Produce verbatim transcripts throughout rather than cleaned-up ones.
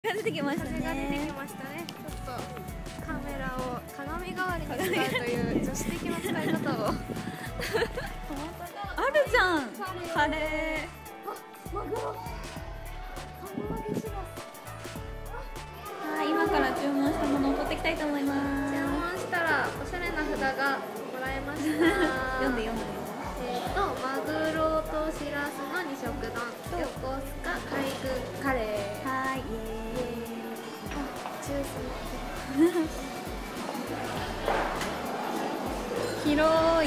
風出てきましたね。 風が出てきましたね。ちょっとカメラを鏡代わりに使うという女子的な使い方をあるじゃん、カレあ、マグロカニ揚げします。 ー。はい、今から注文したものを取っていきたいと思います。 注文したらおしゃれな札がもらえました。 読んで読んで。 えっとマグロとしらすの二色丼、横須賀海軍カレー。 はい、イエーイ。 ジュース広い。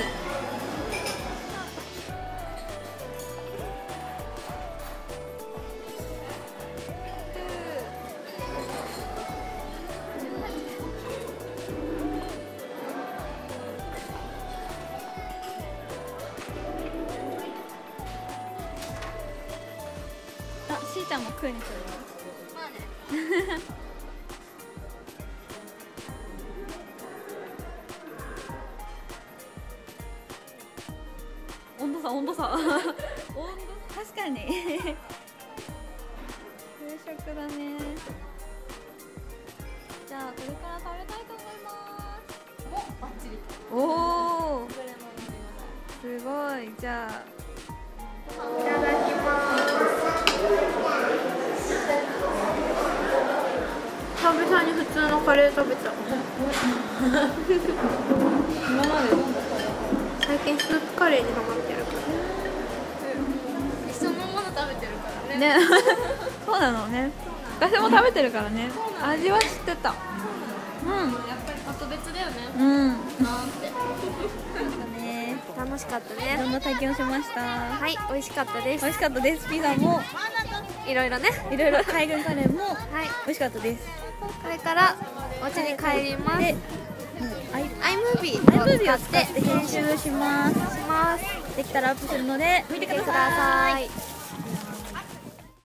あ、しーちゃんも食うにする。 まあね。 温度差温度差温度確かに夕食だね。じゃあこれから食べたいと思います。 もうバッチリ。 おお、すごい。じゃあいただきます。久々に普通のカレー食べちゃう。 今までどんな最近スープカレーにハマってるから。一緒のもの食べてるからね。 ねそうなのね。私も食べてるからね。味は知ってた。うん、 やっぱりまた別だよね。 うん。 なんて。 ね、 楽しかったいね。 ろんな体験をしました。 はい、美味しかったです。 美味しかったです。ピザもいろいろね。 いろいろ海軍カレーもはい、 美味しかったです。 これからお家に帰ります。 で、アイ iMovie アイムービーをを使っ使ってて編集します。 します。 できたらアップするので見てくだ見てください。 さい。